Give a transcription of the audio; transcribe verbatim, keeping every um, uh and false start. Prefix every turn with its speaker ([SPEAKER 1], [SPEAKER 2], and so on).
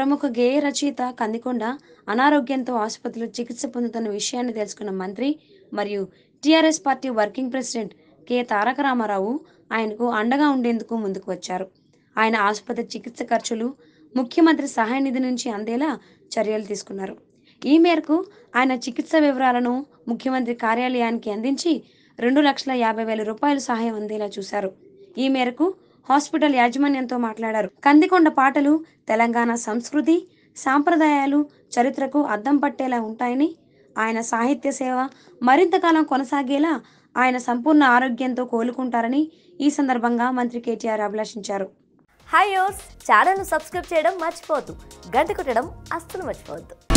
[SPEAKER 1] ప్రముఖ గేయ రచయిత కందికొండ అనారోగ్యంతో ఆసుపత్రిలో చికిత్స పొందుతున్న విషయాన్ని తెలుసుకున్న మంత్రి మరియు TRS party working president K Taraka Rama Rao ఆయనకు అండగా ఉండేందుకు ముందుకు వచ్చారు. ఆయన ఆసుపత్రి చికిత్స ఖర్చులు ముఖ్యమంత్రి సహాయ నిధి నుంచి అందేలా చర్యలు తీసుకున్నారు. ఈ మేరకు ఆయన చికిత్స వివరాలను ముఖ్యమంత్రి కార్యాలయానికి అందించి రెండు లక్షల యాభై వేల రూపాయలు సహాయం అందేలా చూశారు. ఈ మేరకు హాస్పిటల్ యాజమాన్యంతో మాట్లాడారు. కందికొండ పాటలు తెలంగాణ సంస్కృతి, సాంప్రదాయాలు, చరిత్రకు అద్దం పట్టేలా ఉంటాయని, ఆయన సాహిత్య సేవ మరింత కాలం కొనసాగేలా ఆయన సంపూర్ణ ఆరోగ్యంతో కోలుకుంటారని ఈ సందర్భంగా మంత్రి కేటీఆర్ అభిలాషించారు.
[SPEAKER 2] హాయ్ యోర్స్ ఛానల్ను సబ్స్క్రైబ్ చేయడం మర్చిపోవద్దు. గంట కొట్టడం అస్సలు మర్చిపోవద్దు.